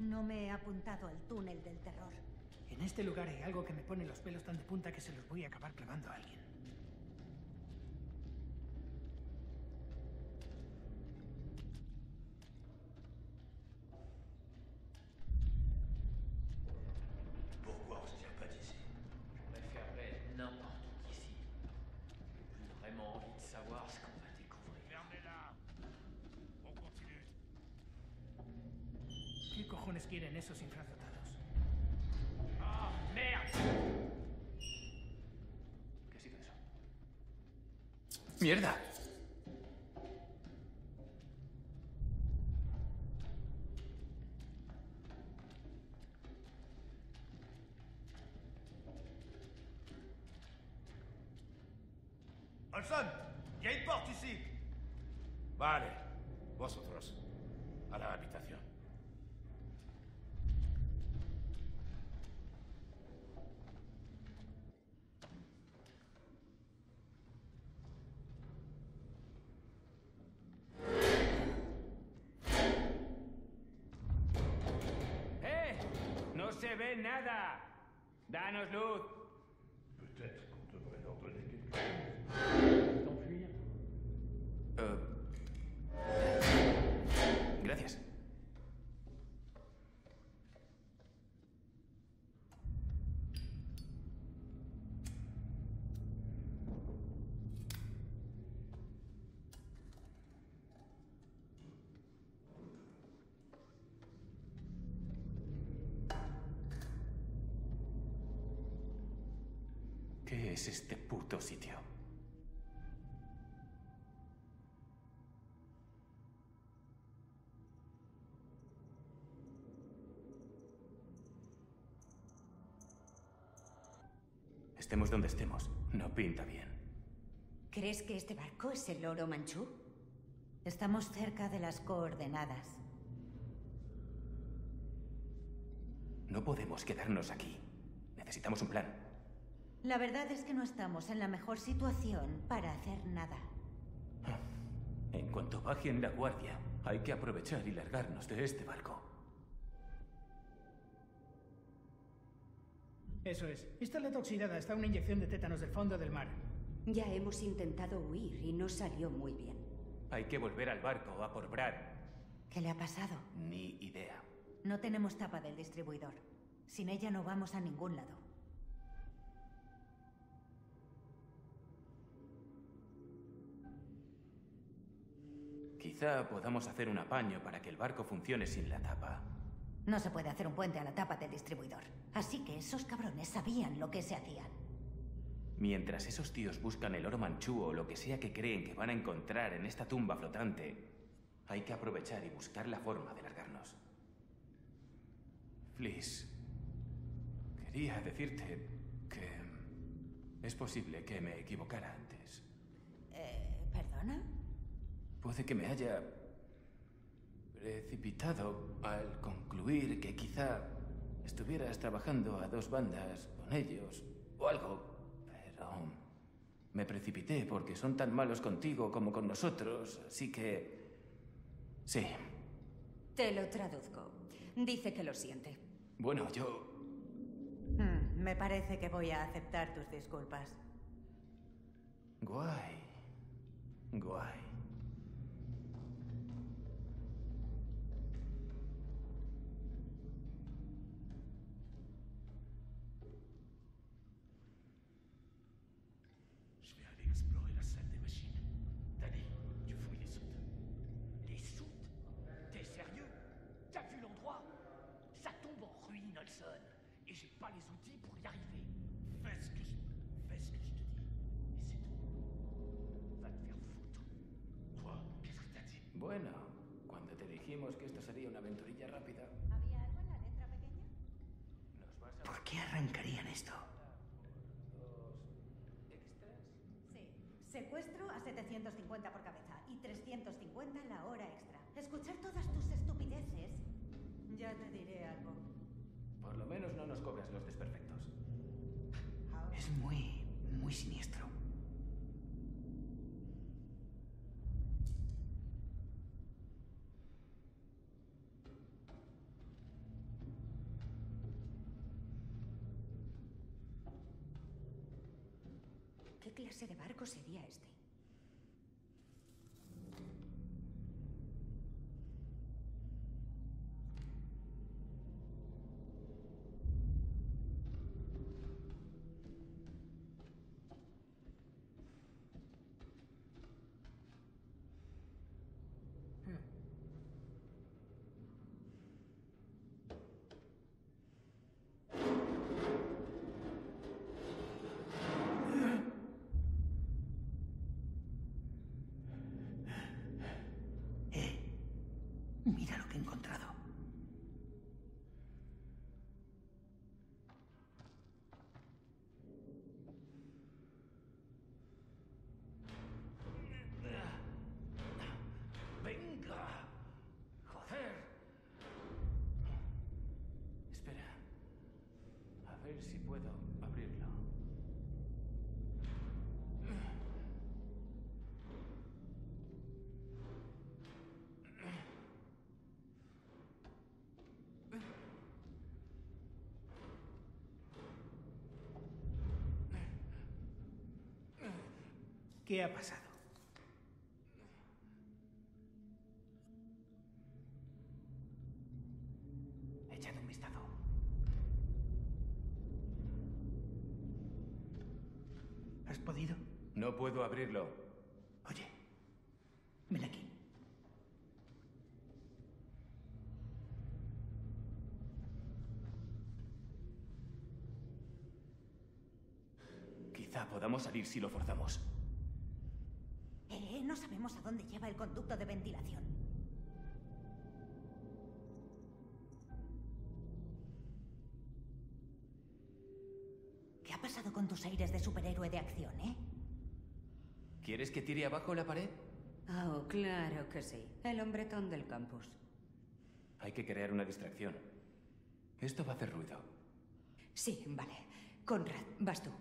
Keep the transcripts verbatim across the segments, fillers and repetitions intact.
No me he apuntado al túnel del terror. En este lugar hay algo que me pone los pelos tan de punta que se los voy a acabar clavando a alguien. Pourquoi on se tire pas d'ici? Je préférerais être n'importe où d'ici. J'ai vraiment envie de savoir ce qu'on va découvrir. Fermez-la! On continue. ¿Qué cojones quieren esos infradotados? Ah, merde! ¿Qué ha sido eso? ¡Mierda! Olson, il y a une porte ici. Vale, vosotros, a la habitación. ¡Eh! ¡No se ve nada! ¡Danos luz! Peut-être qu'on devrait leur donner quelque chose. T'enfuir? Eh, Gracias. ¿Qué es este puto sitio? Estemos donde estemos, no pinta bien. ¿Crees que este barco es el oro manchú? Estamos cerca de las coordenadas. No podemos quedarnos aquí. Necesitamos un plan. La verdad es que no estamos en la mejor situación para hacer nada. En cuanto bajen la guardia, hay que aprovechar y largarnos de este barco. Eso es. Esta letra oxidada está una inyección de tétanos del fondo del mar. Ya hemos intentado huir y no salió muy bien. Hay que volver al barco a por Brad. ¿Qué le ha pasado? Ni idea. No tenemos tapa del distribuidor. Sin ella no vamos a ningún lado. Quizá podamos hacer un apaño para que el barco funcione sin la tapa. No se puede hacer un puente a la tapa del distribuidor. Así que esos cabrones sabían lo que se hacían. Mientras esos tíos buscan el oro manchú o lo que sea que creen que van a encontrar en esta tumba flotante, hay que aprovechar y buscar la forma de largarnos. Fliss, quería decirte que es posible que me equivocara antes. Eh, ¿Perdona? Puede que me haya precipitado al concluir que quizá estuvieras trabajando a dos bandas con ellos o algo, pero me precipité porque son tan malos contigo como con nosotros, así que sí. Te lo traduzco. Dice que lo siente. Bueno, yo... Hmm, me parece que voy a aceptar tus disculpas. Guay. Guay. Je vais aller explorer la salle des machines. Danny, tu fouilles les soutes. Les soutes? T'es sérieux? T'as vu l'endroit? Ça tombe en ruine, Olson. Et j'ai pas les outils pour y arriver. Fais ce que je... Fais ce que je te dis. Et c'est tout. Va te faire foutre. Quoi? Qu'est-ce que t'as dit? Bueno, cuando te dijimos que esto sería una aventurilla rápida... ¿Había algo en la letra pequeña? Nos vas a... ¿Por qué arrancarían esto? Sí. Secuestro a setecientos cincuenta por cabeza y trescientos cincuenta la hora extra. Escuchar todas tus estupideces. Ya te diré algo. Por lo menos no nos cobras los desperfectos. Es muy, muy siniestro. ¿Qué clase de barco sería este? Mira lo que he encontrado. Venga. Joder. Espera. A ver si puedo abrirlo. ¿Qué ha pasado? Echad un vistazo. ¿Has podido? No puedo abrirlo. Oye, ven aquí. Quizá podamos salir si lo forzamos. Eh, no sabemos a dónde lleva el conducto de ventilación. ¿Qué ha pasado con tus aires de superhéroe de acción, eh? ¿Quieres que tire abajo la pared? Oh, claro que sí. El hombretón del campus. Hay que crear una distracción. Esto va a hacer ruido. Sí, vale. Conrad, vas tú.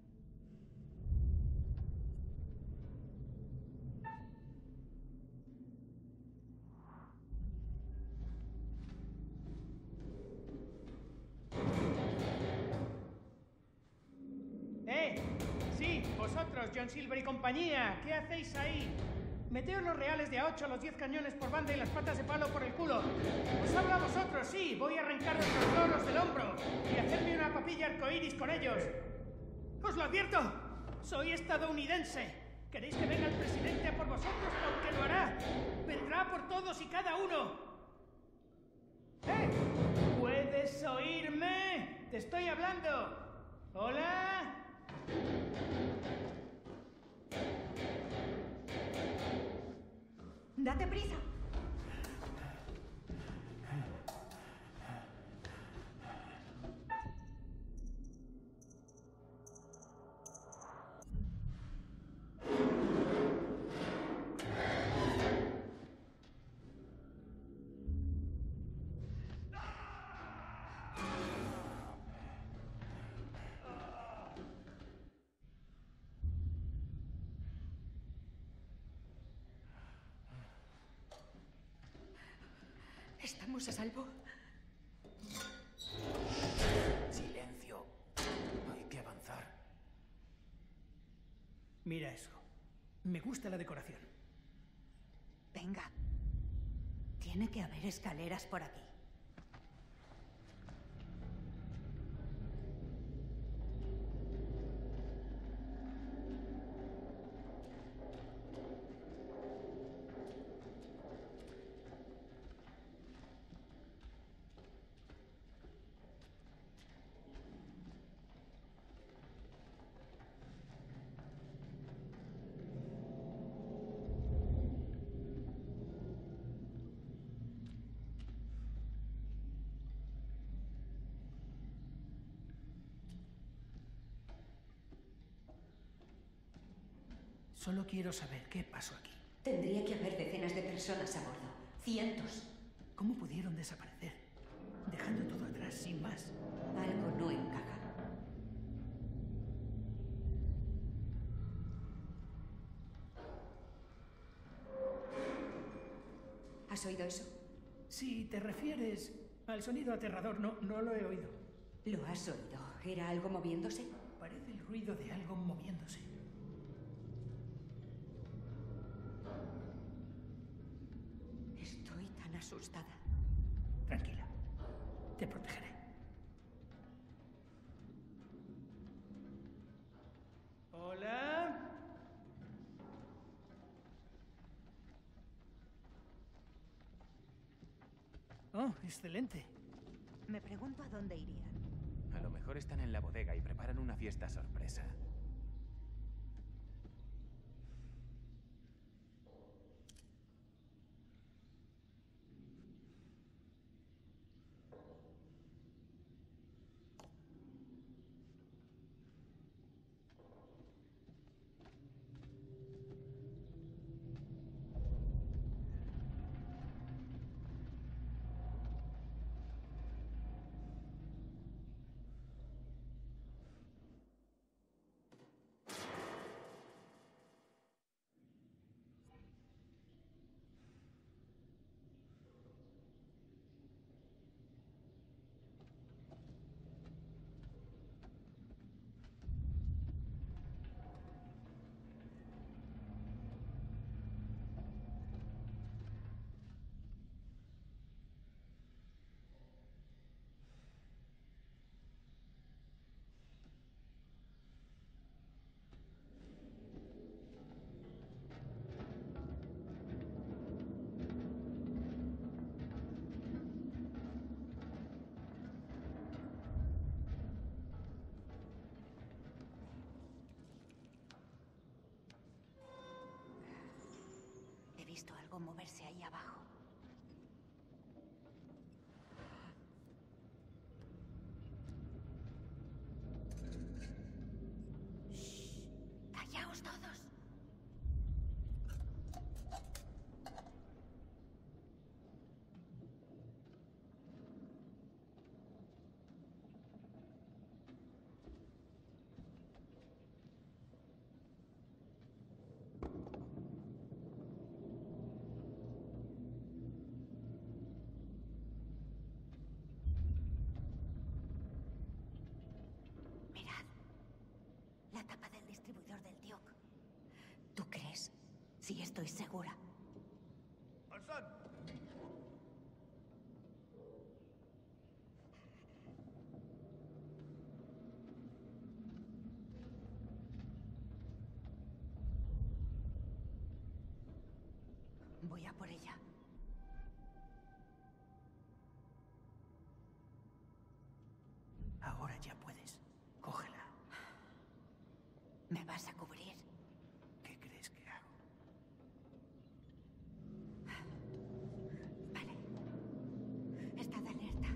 ¡Eh! Sí, vosotros, John Silver y compañía. ¿Qué hacéis ahí? Meteos los reales de a ocho, los diez cañones por banda y las patas de palo por el culo. Os hablo a vosotros, sí. Voy a arrancaros los loros del hombro y hacerme una papilla arcoíris con ellos. ¡Os lo advierto! Soy estadounidense. ¿Queréis que venga el presidente a por vosotros? Porque lo hará. Vendrá por todos y cada uno. ¡Eh! ¿Puedes oírme? ¡Te estoy hablando! ¿Hola? ¡Date prisa! ¿Estamos a salvo? Silencio. Hay que avanzar. Mira eso. Me gusta la decoración. Venga. Tiene que haber escaleras por aquí. Solo quiero saber qué pasó aquí. Tendría que haber decenas de personas a bordo. Cientos. ¿Cómo pudieron desaparecer? Dejando todo atrás sin más. Algo no encaja. ¿Has oído eso? Si te refieres al sonido aterrador, no, no lo he oído. ¿Lo has oído? ¿Era algo moviéndose? Parece el ruido de algo moviéndose. asustada. Tranquila. Te protegeré. Hola. Oh, excelente. Me pregunto a dónde irían. A lo mejor están en la bodega y preparan una fiesta sorpresa. He visto algo moverse ahí abajo. Shh. ¡Callaos todos! La tapa del distribuidor del Tiok. ¿Tú crees? Sí, estoy segura. ¡Olson! Voy a por ella. Ahora ya puedes. Cógela. ¿Me vas a cubrir? ¿Qué crees que hago? Vale. Estad alerta.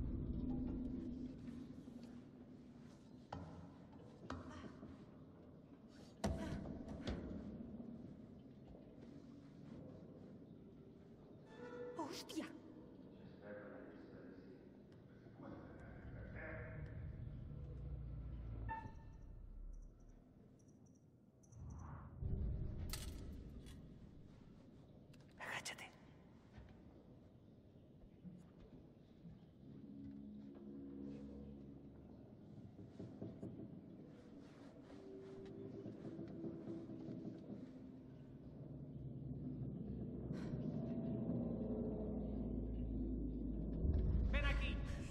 ¡Hostia! Agáchate. ¡Ven aquí!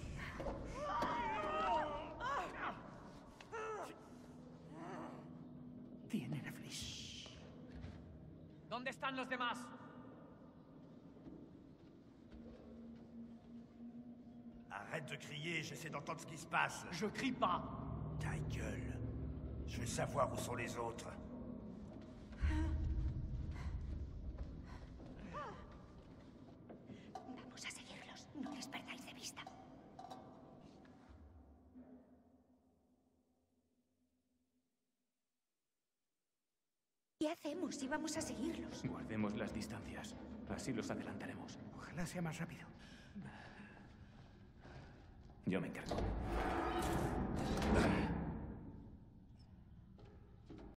Tiene reflex. ¿Dónde están los demás? Arrête de crier, j'essaie d'entendre ce qui se passe. Je crie pas. Ta gueule. Je veux savoir où sont les autres. Vamos a seguirlos. No les perdáis de vista. ¿Qué hacemos si vamos a seguirlos? Guardemos las distancias. Así los adelantaremos. Ojalá sea más rápido. Yo me encargo.